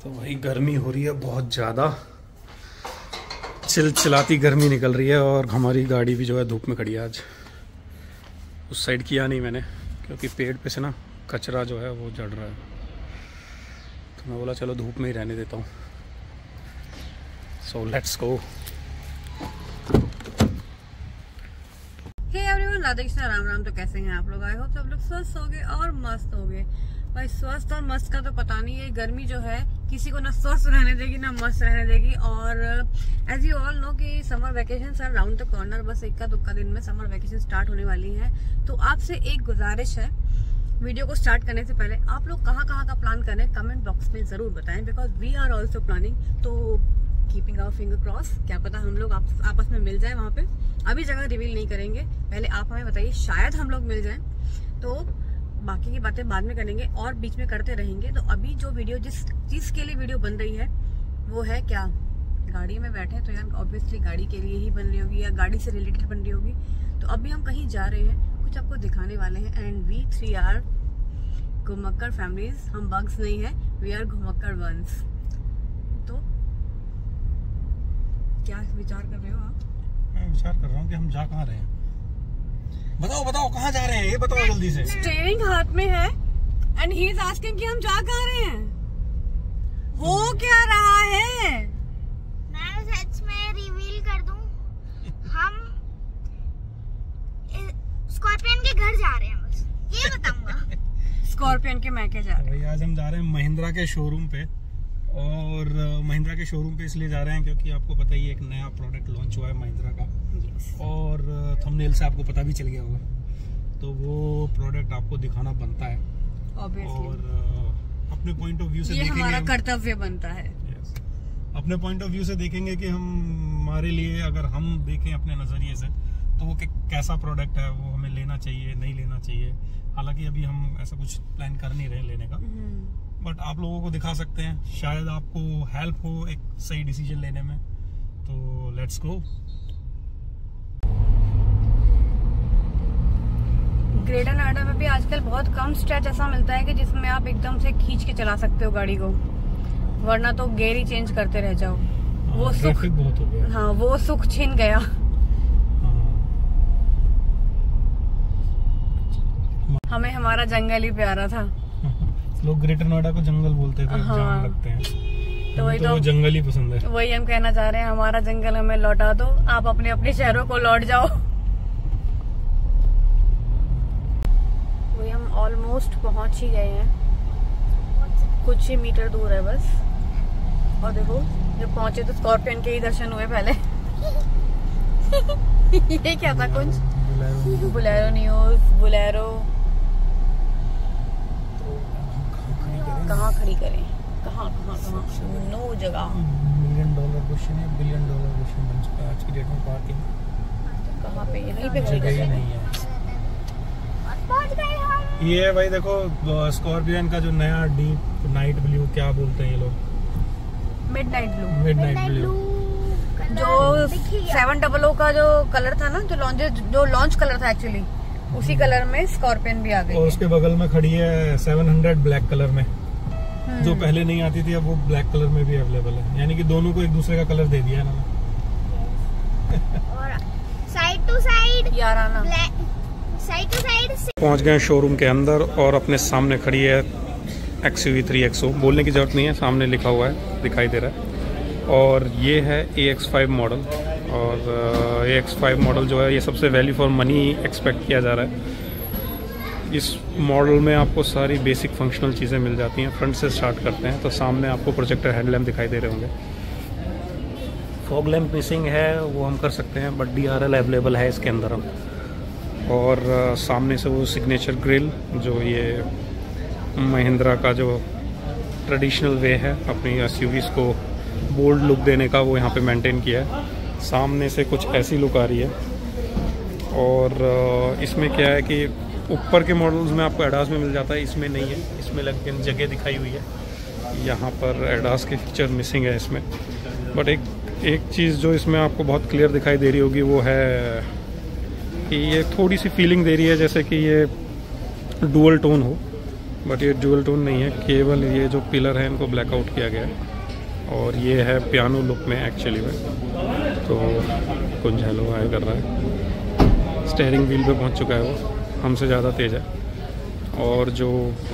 तो वही गर्मी हो रही है बहुत ज़्यादा, चिलचिलाती गर्मी निकल रही है। और हमारी गाड़ी भी जो है धूप में खड़ी है आज। उस साइड किया नहीं मैंने क्योंकि पेड़ पे से ना कचरा जो है वो जड़ रहा है, तो मैं बोला चलो धूप में ही रहने देता हूँ। So let's go. Hey everyone, Radhe Krishna, Ram Ram. तो कैसे हैं आप लोग? आई होप सब लोग स्वस्थ होंगे और मस्त होंगे। भाई स्वस्थ और मस्त का तो पता नहीं है, गर्मी जो है किसी को ना स्वस्थ रहने देगी ना मस्त रहने देगी। और एज यू ऑल नो कि summer vacation are round the corner, बस इक्का दुक्का दिन में समर वेकेशन स्टार्ट होने वाली है। तो आपसे एक गुजारिश है, वीडियो को स्टार्ट करने से पहले आप लोग कहाँ का प्लान कर रहे हैं कमेंट बॉक्स में जरूर बताएं, because we are also planning. तो कीपिंग आवर फिंगर क्रॉस, क्या पता हम लोग आपस में मिल जाए वहाँ पे। अभी जगह रिवील नहीं करेंगे, पहले आप हमें बताइए, शायद हम लोग मिल जाएं। तो बाकी की बातें बाद में करेंगे और बीच में करते रहेंगे। तो अभी जो वीडियो जिस चीज़ के लिए वीडियो बन रही है वो है क्या, गाड़ी में बैठे तो यार ऑब्वियसली गाड़ी के लिए ही बन रही होगी या गाड़ी से रिलेटेड बन रही होगी। तो अभी हम कहीं जा रहे हैं, कुछ आपको दिखाने वाले हैं। एंड वी 3 आर घुमक्कर फैमिलीज, हम बग्स नहीं है, वी आर घुमक्कर वंस। तो क्या विचार कर रहे हो आप? मैं विचार कर रहा हूँ कि हम जा कहाँ रहे हैं। बताओ कहाँ जा रहे हैं, ये बताओ जल्दी से। स्टीयरिंग हाथ में है एंड ही इज आस्किंग कि हम जा कहाँ रहे हैं। हो क्या रहा है? मैं सच में रिवील कर दूं, हम स्कॉर्पियन के घर जा रहे हैं, बस ये बताऊंगा। स्कॉर्पियन के मैके जा रहे हैं। भाई आज हम जा रहे हैं महिंद्रा के शोरूम पे। और महिंद्रा के शोरूम पे इसलिए जा रहे हैं क्योंकि आपको पता ही है एक नया प्रोडक्ट लॉन्च हुआ है महिंद्रा का। और थंबनेल से आपको पता भी चल गया होगा, तो वो प्रोडक्ट आपको दिखाना बनता है। और अपने पॉइंट ऑफ व्यू से ये देखेंगे, हमारा कर्तव्य बनता है। अपने पॉइंट ऑफ व्यू से देखेंगे कि हमारे लिए, अगर हम देखें अपने नजरिए से, तो वो कैसा प्रोडक्ट है, वो हमें लेना चाहिए नहीं लेना चाहिए। हालांकि अभी हम ऐसा कुछ प्लान कर नहीं रहे लेने का, बट आप लोगों को दिखा सकते हैं, शायद आपको हेल्प हो एक सही डिसीजन लेने में। तो लेट्स गो। ग्रेटर नोएडा में भी आजकल बहुत कम स्ट्रेच ऐसा मिलता है कि जिसमें आप एकदम से खींच के चला सकते हो गाड़ी को, वरना तो गियर ही चेंज करते रह जाओ। वो सुख बहुत हो गया। हाँ, वो सुख छिन गया। हमें हमारा जंगल ही प्यारा था। लोग ग्रेटर नोएडा को जंगल बोलते थे, हाँ। जान लगते हैं, तो वही वो जंगल ही पसंद है। वही हम कहना चाह रहे हैं, हमारा जंगल हमें लौटा दो, आप अपने अपने शहरों को लौट जाओ। वही हम ऑलमोस्ट पहुंच ही गए हैं, कुछ ही मीटर दूर है बस। और देखो जब पहुंचे तो स्कॉर्पियन के ही दर्शन हुए पहले। ये क्या था कुछ? Bolero Neo, Bolero. कहाँ खड़ी करें, कहाँ नो जगह। $1 मिलियन क्वेश्चन है, $1 बिलियन क्वेश्चन बन चुका है आज की डेट में। पार्किंग कहाँ पे, यहीं पे खड़ी जगह ही करें? नहीं है। पहुंच गए हम। ये भाई देखो स्कॉर्पियन का जो नया डीप नाइट ब्लू, क्या बोलते हैं ये लोग, मिडनाइट ब्लू। Midnight blue. जो 700 का जो कलर था ना, जो लॉन्च कलर था एक्चुअली, उसी कलर में स्कॉर्पियन भी आ गई और है। उसके बगल में खड़ी है 700 ब्लैक कलर में, जो पहले नहीं आती थी, अब वो ब्लैक कलर में भी अवेलेबल है। यानी कि दोनों को एक दूसरे का कलर दे दिया है ना। और साइड टू साइड याराना, साइड टू साइड पहुंच गए शोरूम के अंदर और अपने सामने खड़ी है XUV 3XO। बोलने की जरूरत नहीं है, सामने लिखा हुआ है, दिखाई दे रहा है। और ये है AX5 मॉडल। और AX5 मॉडल जो है ये सबसे वैल्यू फॉर मनी एक्सपेक्ट किया जा रहा है। इस मॉडल में आपको सारी बेसिक फंक्शनल चीज़ें मिल जाती हैं। फ्रंट से स्टार्ट करते हैं तो सामने आपको प्रोजेक्टर हेडलैम्प दिखाई दे रहे होंगे। फॉग लैम्प मिसिंग है, वो हम कर सकते हैं, बट DRL अवेलेबल है इसके अंदर हम। और सामने से वो सिग्नेचर ग्रिल, जो ये महिंद्रा का जो ट्रेडिशनल वे है अपनी SUVs को बोल्ड लुक देने का, वो यहाँ पे मेंटेन किया है। सामने से कुछ ऐसी लुक आ रही है। और इसमें क्या है कि ऊपर के मॉडल्स में आपको एडास में मिल जाता है, इसमें नहीं है। इसमें लेकिन जगह दिखाई हुई है, यहाँ पर एडास के फीचर मिसिंग है इसमें। बट एक चीज़ जो इसमें आपको बहुत क्लियर दिखाई दे रही होगी वो है कि ये थोड़ी सी फीलिंग दे रही है जैसे कि ये डुअल टोन हो। बट ये डुअल टोन नहीं है, केवल ये जो पिलर है इनको ब्लैकआउट किया गया है और ये है पियानो लुक में एक्चुअली में। तो कुछ हेलो हाय कर रहा है। स्टीयरिंग व्हील पे पहुंच चुका है, वो हमसे ज़्यादा तेज़ है। और जो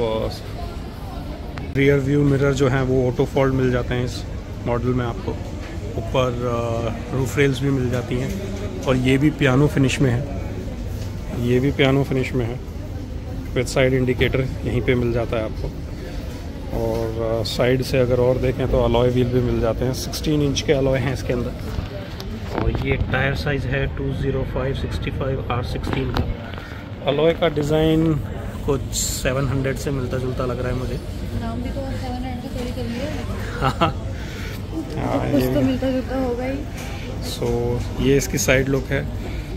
रियर व्यू मिरर जो हैं वो ऑटो फॉल्ट मिल जाते हैं इस मॉडल में आपको। ऊपर रूफ रेल्स भी मिल जाती हैं और ये भी पियानो फिनिश में है, ये भी पियानो फिनिश में है। विद साइड इंडिकेटर यहीं पे मिल जाता है आपको। और साइड से अगर और देखें तो अलॉय व्हील भी मिल जाते हैं। 16 इंच के अलॉय हैं इसके अंदर। और ये टायर साइज़ है 205/65 R16 का। अलॉय का डिज़ाइन कुछ 700 से मिलता जुलता लग रहा है मुझे। नाम भी तो 700 से चोरी कर लिया। हाँ, कुछ तो मिलता जुलता होगा ही। सो ये इसकी साइड लुक है।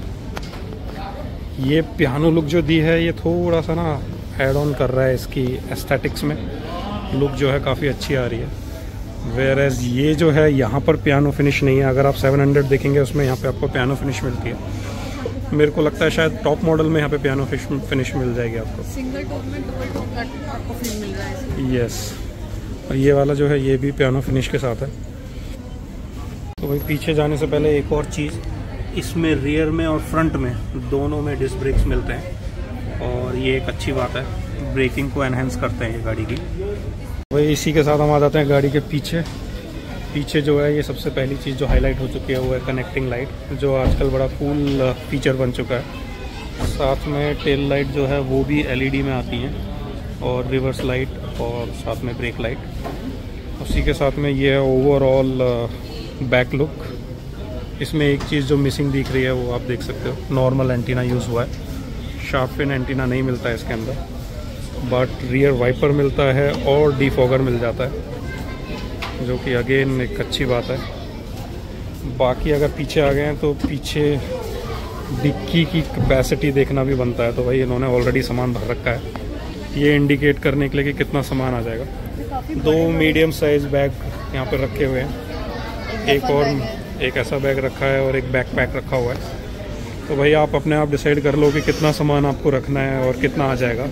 ये पियानो लुक जो दी है ये थोड़ा सा ना ऐड ऑन कर रहा है इसकी एस्थेटिक्स में। लुक जो है काफ़ी अच्छी आ रही है। वेयर एज ये जो है यहाँ पर पियानो फिनिश नहीं है। अगर आप 700 देखेंगे उसमें यहाँ पे आपको पियानो फिनिश मिलती है। मेरे को लगता है शायद टॉप मॉडल में यहाँ पे पियानो फिनिश मिल जाएगी आपको। सिंगल टोन में डबल टोन का आपको फील मिल रहा है। यस, और ये वाला जो है ये भी पियानो फिनिश के साथ है। तो भाई पीछे जाने से पहले एक और चीज़, इसमें रियर में और फ्रंट में दोनों में डिस्क ब्रेक्स मिलते हैं और ये एक अच्छी बात है, ब्रेकिंग को एनहेंस करते हैं ये गाड़ी की। वही इसी के साथ हम आ जाते हैं गाड़ी के पीछे। पीछे जो है ये सबसे पहली चीज़ जो हाईलाइट हो चुकी है वो है कनेक्टिंग लाइट, जो आजकल बड़ा कूल फीचर बन चुका है। साथ में टेल लाइट जो है वो भी LED में आती हैं और रिवर्स लाइट और साथ में ब्रेक लाइट। उसी के साथ में ये है ओवरऑल बैक लुक। इसमें एक चीज़ जो मिसिंग दिख रही है वो आप देख सकते हो, नॉर्मल एंटीना यूज़ हुआ है, शार्प फिन एंटीना नहीं मिलता है इसके अंदर। बट रियर वाइपर मिलता है और डिफॉगर मिल जाता है, जो कि अगेन एक अच्छी बात है। बाकी अगर पीछे आ गए हैं तो पीछे डिक्की की कैपेसिटी देखना भी बनता है। तो भाई इन्होंने ऑलरेडी सामान भर रखा है, ये इंडिकेट करने के लिए कि कितना सामान आ जाएगा। 2 मीडियम साइज बैग यहाँ पर रखे हुए हैं, एक ऐसा बैग रखा है और एक बैकपैक रखा हुआ है। तो भाई आप अपने आप डिसाइड कर लो कि कितना सामान आपको रखना है और कितना आ जाएगा।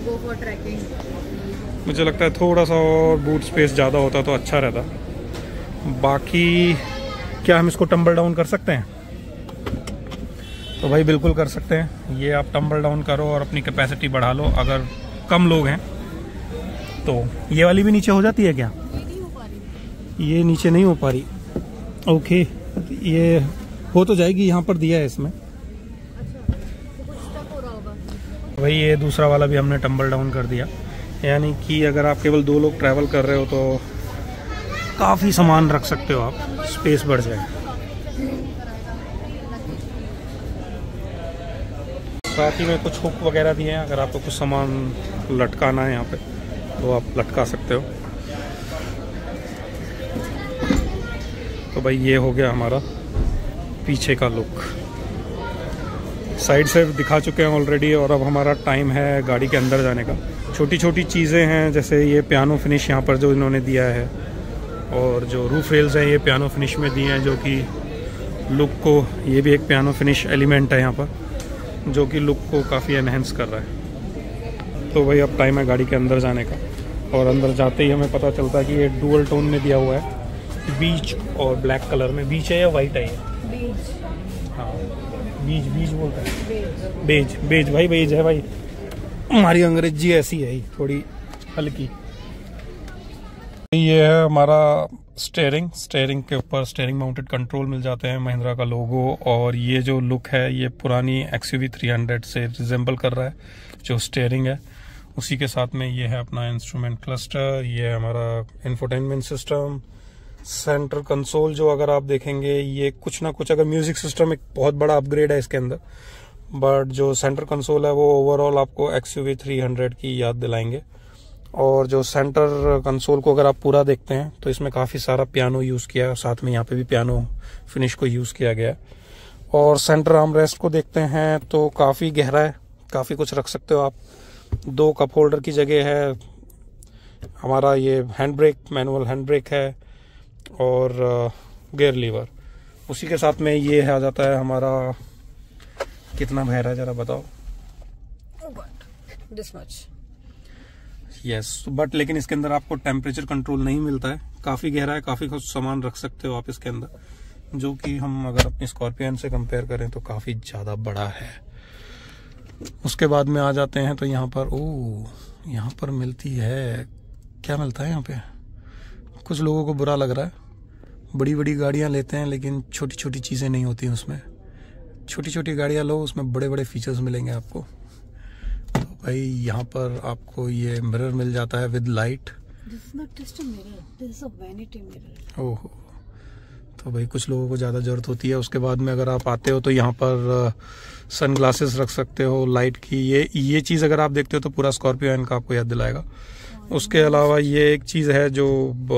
मुझे लगता है थोड़ा सा और बूट स्पेस ज़्यादा होता तो अच्छा रहता। बाकी क्या हम इसको टम्बल डाउन कर सकते हैं? तो भाई बिल्कुल कर सकते हैं। ये आप टम्बल डाउन करो और अपनी कैपेसिटी बढ़ा लो। अगर कम लोग हैं तो ये वाली भी नीचे हो जाती है क्या? ये नीचे नहीं हो पा रही। ओके, ये हो तो जाएगी, यहाँ पर दिया है इसमें। वही ये दूसरा वाला भी हमने टम्बल डाउन कर दिया, यानी कि अगर आप केवल 2 लोग ट्रैवल कर रहे हो तो काफ़ी सामान रख सकते हो आप, स्पेस बढ़ जाएगा। साथ ही में कुछ हुक वगैरह दिए हैं, अगर आपको कुछ सामान लटकाना है यहाँ पे तो आप लटका सकते हो। तो भाई ये हो गया हमारा पीछे का लुक। साइड से दिखा चुके हैं ऑलरेडी और अब हमारा टाइम है गाड़ी के अंदर जाने का। छोटी छोटी चीज़ें हैं, जैसे ये पियानो फिनिश यहाँ पर जो इन्होंने दिया है और जो रूफ रेल्स हैं ये पियानो फिनिश में दिए हैं, जो कि लुक को, ये भी एक पियानो फिनिश एलिमेंट है यहाँ पर, जो कि लुक को काफ़ी एनहेंस कर रहा है। तो भाई अब टाइम है गाड़ी के अंदर जाने का और अंदर जाते ही हमें पता चलता है कि ये डुअल टोन में दिया हुआ है, बीच और ब्लैक कलर में। बीच है या वाइट है ये? बीच। हाँ, बीज बोलते हैं। बेज भाई, बेज है भाई। हमारी अंग्रेजी ऐसी है ही थोड़ी हल्की। ये है हमारा स्टेयरिंग के ऊपर स्टेयरिंग माउंटेड कंट्रोल मिल जाते हैं, महिंद्रा का लोगो। और ये जो लुक है ये पुरानी XUV 300 से रिजेंबल कर रहा है, जो स्टेयरिंग है। उसी के साथ में ये है अपना इंस्ट्रूमेंट क्लस्टर, ये है हमारा इंफोटेनमेंट सिस्टम, सेंटर कंसोल जो अगर आप देखेंगे ये कुछ ना कुछ, अगर म्यूजिक सिस्टम एक बहुत बड़ा अपग्रेड है इसके अंदर, बट जो सेंटर कंसोल है वो ओवरऑल आपको XUV 300 की याद दिलाएंगे। और जो सेंटर कंसोल को अगर आप पूरा देखते हैं तो इसमें काफ़ी सारा पियानो यूज़ किया है और साथ में यहाँ पे भी पियानो फिनिश को यूज़ किया गया है। और सेंटर आर्मरेस्ट को देखते हैं तो काफ़ी गहरा है, काफ़ी कुछ रख सकते हो आप। 2 कप होल्डर की जगह है। हमारा ये hand brake, manual hand brake है और गियर लीवर। उसी के साथ में ये आ जाता है हमारा, कितना गहरा है जरा बताओ? This much. यस, बट लेकिन इसके अंदर आपको टेम्परेचर कंट्रोल नहीं मिलता है। काफ़ी गहरा है, काफ़ी कुछ सामान रख सकते हो आप इसके अंदर, जो कि हम अगर अपनी स्कॉर्पियन से कंपेयर करें तो काफ़ी ज़्यादा बड़ा है। उसके बाद में आ जाते हैं तो यहाँ पर यहाँ पर मिलती है, क्या मिलता है यहाँ पे? कुछ लोगों को बुरा लग रहा है, बड़ी बड़ी गाड़ियाँ लेते हैं लेकिन छोटी छोटी चीज़ें नहीं होती उसमें। छोटी छोटी गाड़ियाँ लो, उसमें बड़े बड़े फीचर्स मिलेंगे आपको। तो भाई यहाँ पर आपको ये मिरर मिल जाता है विद लाइट। ओहो, तो भाई कुछ लोगों को ज़्यादा ज़रूरत होती है। उसके बाद में अगर आप आते हो तो यहाँ पर सन ग्लासेस रख सकते हो लाइट की। ये चीज़ अगर आप देखते हो तो पूरा स्कॉर्पियो इनका आपको याद दिलाएगा। उसके अलावा ये एक चीज़ है जो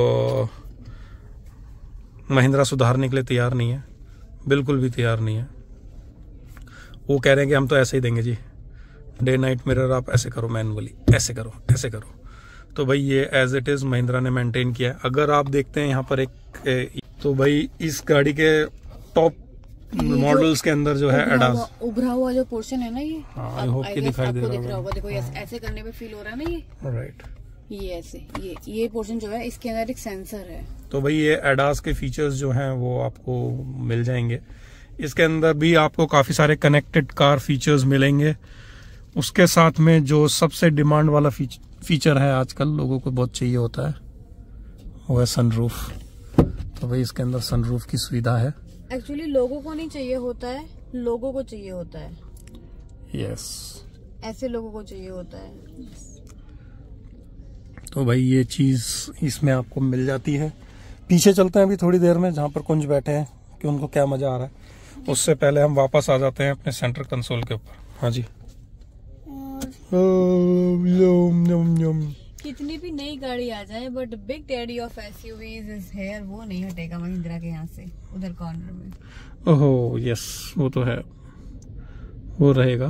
महिंद्रा सुधारने के लिए तैयार नहीं है, बिल्कुल भी तैयार नहीं है। वो कह रहे हैं कि हम तो ऐसे ही देंगे जी, डे नाइट मिरर आप ऐसे करो, मैनुअली ऐसे करो, ऐसे करो। तो भाई ये एज इट इज़ महिंद्रा ने मेंटेन किया है। अगर आप देखते हैं यहाँ पर तो भाई इस गाड़ी के टॉप मॉडल्स के अंदर जो है एडास उभरा हुआ जो पोर्शन है ना, ये आई होप कि दिखाई दे रहा होगा। देखो ऐसे करने पे फील हो रहा है ना, ये राइट, ये ऐसे ये पोर्शन जो है इसके अंदर एक सेंसर है। तो भाई ये एडास के फीचर्स जो हैं वो आपको मिल जाएंगे। इसके अंदर भी आपको काफ़ी सारे कनेक्टेड कार फीचर्स मिलेंगे। उसके साथ में जो सबसे डिमांड वाला फीचर है आजकल लोगों को बहुत चाहिए होता है, वो है सनरूफ। तो भाई इसके अंदर सनरूफ की सुविधा है। एक्चुअली लोगों को नहीं चाहिए होता है, लोगों को चाहिए होता है। यस, ऐसे लोगों को चाहिए होता है। तो भाई ये चीज़ इसमें आपको मिल जाती है। पीछे चलते हैं अभी थोड़ी देर में, जहाँ पर कुंज बैठे हैं कि उनको क्या मज़ा आ रहा है। उससे पहले हम वापस आ जाते हैं अपने सेंटर कंसोल के ऊपर। हाँ जी, कितनी भी नई गाड़ी आ जाए but big daddy of SUVs is here, वो नहीं हटेगा महिंद्रा के यहाँ से उधर कॉर्नर में। ओहो यस, वो तो है, वो रहेगा।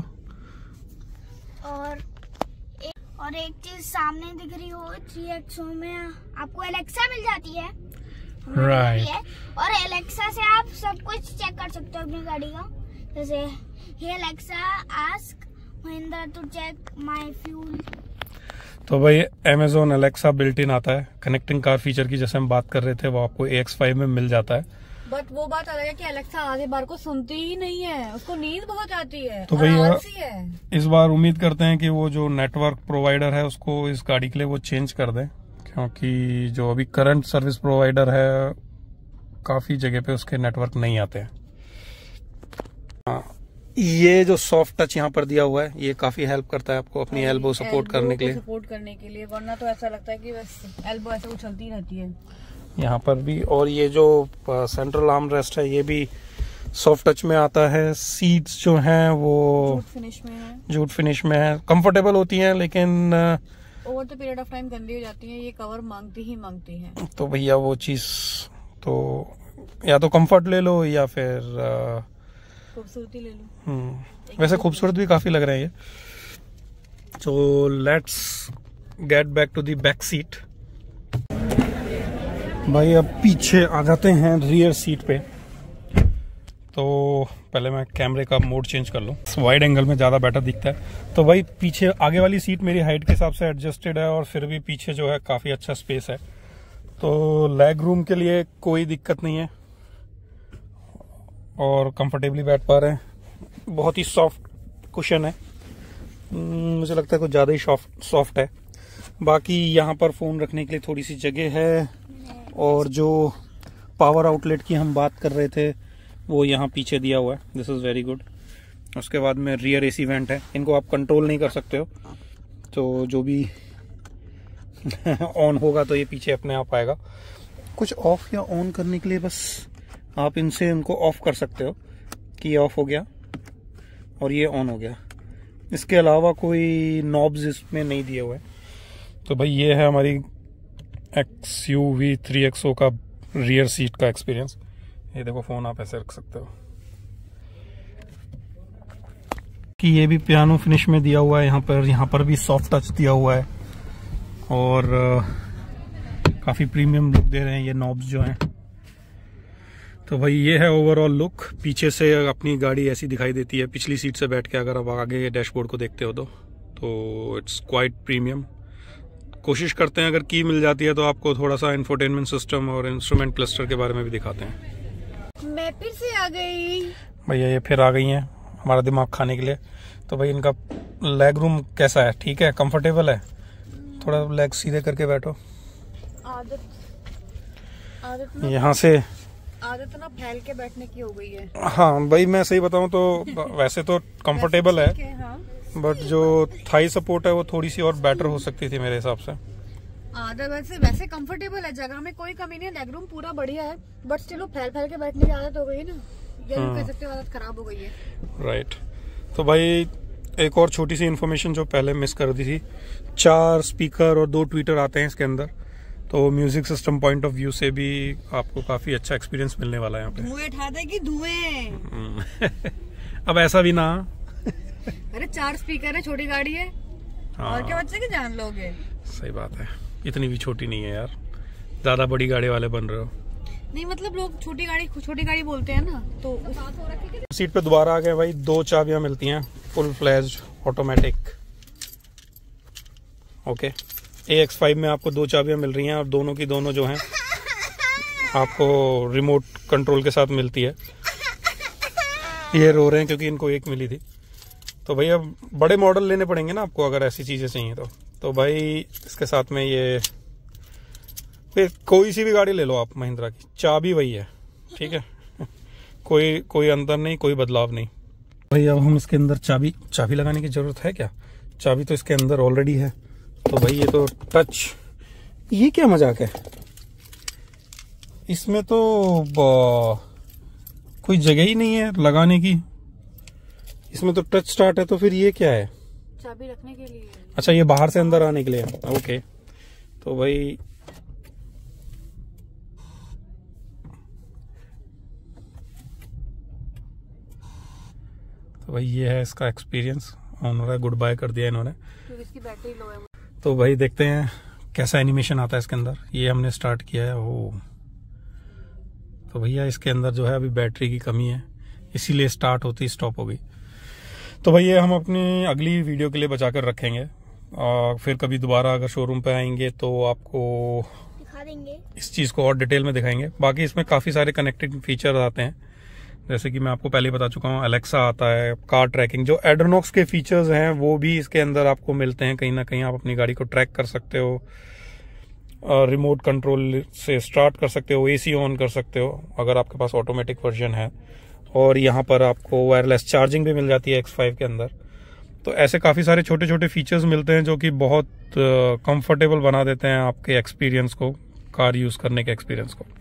और एक चीज सामने दिख रही हो 3XO में आपको एलेक्सा मिल जाती है, राइट। और एलेक्सा से आप सब कुछ चेक कर सकते हो अपनी गाड़ी का। जैसे hey Alexa ask Mahindra to check my fuel. तो भाई अमेजोन एलेक्सा बिल्ट इन आता है। कनेक्टिंग कार फीचर की जैसे हम बात कर रहे थे वो आपको AX5 में मिल जाता है। बट वो बात अलग है कि एलेक्सा आधे बार को सुनती ही नहीं है, उसको नींद बहुत आती है। तो भैया इस बार उम्मीद करते हैं कि वो जो नेटवर्क प्रोवाइडर है उसको इस गाड़ी के लिए वो चेंज कर दें, क्योंकि जो अभी करंट सर्विस प्रोवाइडर है काफी जगह पे उसके नेटवर्क नहीं आते हैं। ये जो सॉफ्ट टच यहाँ पर दिया हुआ है ये काफी हेल्प करता है आपको अपनी एल्बो सपोर्ट करने के लिए। वरना तो ऐसा लगता है कि बस एल्बो ऐसे उछलती रहती है यहाँ पर भी। और ये जो सेंट्रल आर्म रेस्ट है ये भी सॉफ्ट टच में आता है। सीट्स जो हैं वो जूट फिनिश में है, कंफर्टेबल होती हैं लेकिन over the period of time गंदी हो जाती है। ये कवर मांगती है। तो भैया वो चीज तो या तो कंफर्ट ले लो या फिर खूबसूरती ले लो। वैसे खूबसूरत भी काफी लग रहे हैं ये। तो let's get back to the back seat. भाई अब पीछे आ जाते हैं रियर सीट पे। तो पहले मैं कैमरे का मोड चेंज कर लूँ, वाइड एंगल में ज़्यादा बेटर दिखता है। तो भाई पीछे आगे वाली सीट मेरी हाइट के हिसाब से एडजस्टेड है और फिर भी पीछे जो है काफ़ी अच्छा स्पेस है, तो लेग रूम के लिए कोई दिक्कत नहीं है और कंफर्टेबली बैठ पा रहे हैं। बहुत ही सॉफ्ट कुशन है, मुझे लगता है कुछ ज़्यादा ही सॉफ्ट है। बाकी यहाँ पर फ़ोन रखने के लिए थोड़ी सी जगह है और जो पावर आउटलेट की हम बात कर रहे थे वो यहाँ पीछे दिया हुआ है। This is very good. उसके बाद में रियर AC वेंट है, इनको आप कंट्रोल नहीं कर सकते हो, तो जो भी ऑन होगा तो ये पीछे अपने आप आएगा। कुछ ऑफ या ऑन करने के लिए बस आप इनसे उनको ऑफ कर सकते हो कि ये ऑफ हो गया और ये ऑन हो गया। इसके अलावा कोई नॉब्स इसमें नहीं दिए हुए। तो भाई ये है हमारी XUV 3XO का रियर सीट का एक्सपीरियंस। ये देखो फ़ोन आप ऐसे रख सकते हो कि ये भी पियानो फिनिश में दिया हुआ है। यहाँ पर भी सॉफ्ट टच दिया हुआ है और काफ़ी प्रीमियम लुक दे रहे हैं ये नॉब्स जो हैं। तो भाई ये है ओवरऑल लुक। पीछे से अपनी गाड़ी ऐसी दिखाई देती है पिछली सीट से बैठ के। अगर आप आगे डैशबोर्ड को देखते हो तो इट्स क्वाइट प्रीमियम। कोशिश करते हैं अगर की मिल जाती है तो आपको थोड़ा सा इंफोटेनमेंट सिस्टम और इंस्ट्रूमेंट क्लस्टर के बारे में भी दिखाते हैं। मैं फिर से आ गई भैया, ये फिर आ गई हैं हमारा दिमाग खाने के लिए। तो भाई इनका लेग रूम कैसा है? ठीक है, कंफर्टेबल है? थोड़ा लेग सीधे करके बैठो। आदत यहाँ से आदत ना फैल के बैठने की हो गई है। हाँ भाई, मैं सही बताऊँ तो वैसे तो कंफर्टेबल है, हाँ। बट जो थाई सपोर्ट है वो थोड़ी सी और बेटर हो सकती थी मेरे हिसाब से। आदत वैसे कंफर्टेबल है, जगह में कोई कमी नहीं, लेग रूम पूरा बढ़िया है, बट स्टिल फैल के बैठने की आदत हो गई है ना, ये कह सकते हो आदत खराब हो गई है। राइट। तो भाई एक और छोटी सी इन्फॉर्मेशन जो पहले मिस कर दी थी, 4 स्पीकर और 2 ट्विटर आते हैं इसके अंदर, तो music system point of view से भी आपको काफी अच्छा एक्सपीरियंस मिलने वाला है यहाँ पे। धुएं उठा देगी धुएं। अब ऐसा भी ना। अरे 4 स्पीकर है, छोटी गाड़ी है। हाँ। और क्या बच्चे की जान लोगे। सही बात है, इतनी भी छोटी नहीं है यार, ज्यादा बड़ी गाड़ी वाले बन रहे हो। नहीं मतलब लोग छोटी गाड़ी बोलते हैं ना, तो सीट पे दोबारा आ गए भाई। 2 चाबियां मिलती हैं, full flashed automatic. Okay, AX5 में आपको 2 चाबियां मिल रही हैं और दोनों की दोनों जो हैं आपको रिमोट कंट्रोल के साथ मिलती है। ये रो रहे हैं क्योंकि इनको 1 मिली थी। तो भाई अब बड़े मॉडल लेने पड़ेंगे ना आपको अगर ऐसी चीजें चाहिए तो भाई इसके साथ में ये फिर कोई सी भी गाड़ी ले लो आप महिंद्रा की, चाबी वही है, ठीक है। कोई अंतर नहीं, कोई बदलाव नहीं। भाई अब हम इसके अंदर चाबी लगाने की जरूरत है क्या? चाबी तो इसके अंदर ऑलरेडी है। तो भाई ये तो टच, ये क्या मजाक है? इसमें तो कोई जगह ही नहीं है लगाने की। इसमें तो टच स्टार्ट है, तो फिर ये क्या है? चाबी रखने के लिए। अच्छा, ये बाहर से अंदर आने के लिए। ओके, तो भाई ये है इसका एक्सपीरियंस। ऑन हो रहा है, गुड बाय कर दिया इन्होंने क्योंकि इसकी बैटरी लो है। तो भाई देखते हैं कैसा एनिमेशन आता है इसके अंदर। ये हमने स्टार्ट किया है। ओ, तो भैया इसके अंदर जो है अभी बैटरी की कमी है, इसीलिए स्टार्ट होती स्टॉप हो गई। तो भाई ये हम अपनी अगली वीडियो के लिए बचा कर रखेंगे, और फिर कभी दोबारा अगर शोरूम पे आएंगे तो आपको दिखा देंगे, इस चीज़ को और डिटेल में दिखाएंगे। बाकी इसमें काफ़ी सारे कनेक्टेड फीचर आते हैं, जैसे कि मैं आपको पहले बता चुका हूँ, अलेक्सा आता है, कार ट्रैकिंग, जो एड्रोनॉक्स के फीचर्स हैं वो भी इसके अंदर आपको मिलते हैं। कहीं ना कहीं आप अपनी गाड़ी को ट्रैक कर सकते हो, रिमोट कंट्रोल से स्टार्ट कर सकते हो, AC ऑन कर सकते हो अगर आपके पास ऑटोमेटिक वर्जन है, और यहाँ पर आपको वायरलेस चार्जिंग भी मिल जाती है X5 के अंदर। तो ऐसे काफ़ी सारे छोटे छोटे फीचर्स मिलते हैं जो कि बहुत कंफर्टेबल बना देते हैं आपके एक्सपीरियंस को, कार यूज़ करने के एक्सपीरियंस को।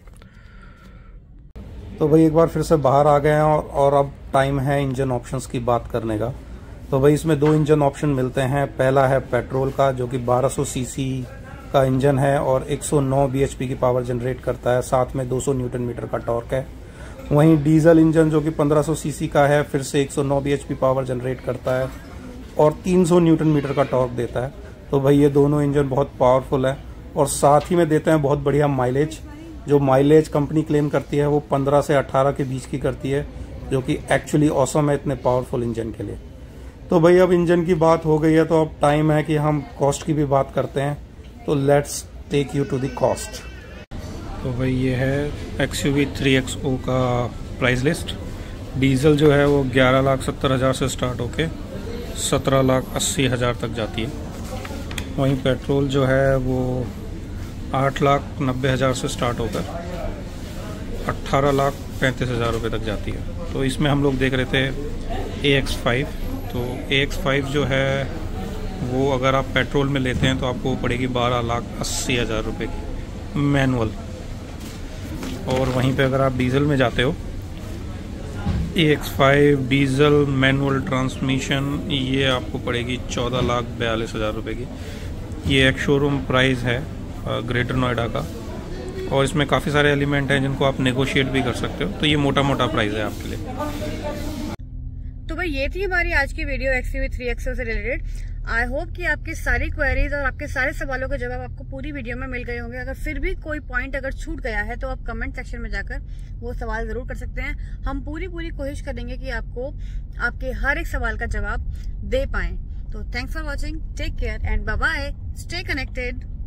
तो भाई एक बार फिर से बाहर आ गए हैं और अब टाइम है इंजन ऑप्शंस की बात करने का। तो भाई इसमें 2 इंजन ऑप्शन मिलते हैं। पहला है पेट्रोल का, जो कि 1200 सीसी का इंजन है और 109 bhp की पावर जनरेट करता है, साथ में 200 न्यूटन मीटर का टॉर्क है। वहीं डीजल इंजन जो कि 1500 सीसी का है, फिर से 109 bhp पावर जनरेट करता है और 300 न्यूटन मीटर का टॉर्क देता है। तो भाई ये दोनों इंजन बहुत पावरफुल है और साथ ही में देते हैं बहुत बढ़िया माइलेज। जो माइलेज कंपनी क्लेम करती है वो 15 से 18 के बीच की करती है, जो कि एक्चुअली ऑसम है इतने पावरफुल इंजन के लिए। तो भाई अब इंजन की बात हो गई है तो अब टाइम है कि हम कॉस्ट की भी बात करते हैं। तो let's take you to the cost. तो भाई ये है XUV 3XO का प्राइस लिस्ट। डीजल जो है वो 11,70,000 से स्टार्ट होके 17,80,000 तक जाती है। वहीं पेट्रोल जो है वो 8,90,000 से स्टार्ट होकर 18,35,000 रुपये तक जाती है। तो इसमें हम लोग देख रहे थे AX5। तो AX5 जो है वो अगर आप पेट्रोल में लेते हैं तो आपको पड़ेगी 12,80,000 रुपये की मैनुअल, और वहीं पे अगर आप डीजल में जाते हो AX5 डीजल मैनुअल ट्रांसमिशन, ये आपको पड़ेगी 14,42,000 रुपये की। ये एक शोरूम प्राइस है ग्रेटर नोएडा का, और इसमें काफ़ी सारे एलिमेंट हैं जिनको आप नेगोशिएट भी कर सकते हो। तो ये मोटा मोटा प्राइस है आपके लिए। तो भाई ये थी हमारी आज की वीडियो XUV 3XO से रिलेटेड। आई होप कि आपकी सारी क्वेरीज और आपके सारे सवालों के जवाब आपको पूरी वीडियो में मिल गए होंगे। अगर फिर भी कोई पॉइंट अगर छूट गया है तो आप कमेंट सेक्शन में जाकर वो सवाल जरूर कर सकते हैं। हम पूरी कोशिश करेंगे कि आपको आपके हर एक सवाल का जवाब दे पाएं। तो thanks for watching, take care and bye bye, stay connected.